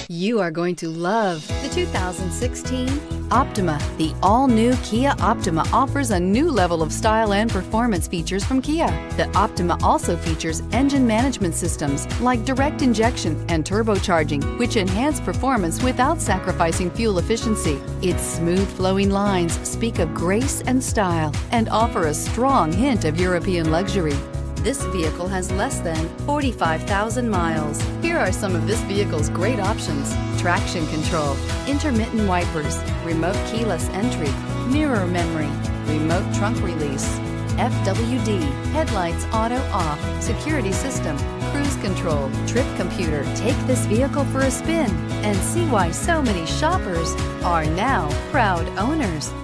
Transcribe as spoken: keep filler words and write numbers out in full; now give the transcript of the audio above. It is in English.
You are going to love the two thousand sixteen Optima. The all-new Kia Optima offers a new level of style and performance features from Kia. The Optima also features engine management systems like direct injection and turbocharging, which enhance performance without sacrificing fuel efficiency. Its smooth flowing lines speak of grace and style and offer a strong hint of European luxury. This vehicle has less than forty-five thousand miles. Here are some of this vehicle's great options: traction control, intermittent wipers, remote keyless entry, mirror memory, remote trunk release, F W D, headlights auto off, security system, cruise control, trip computer. Take this vehicle for a spin and see why so many shoppers are now proud owners.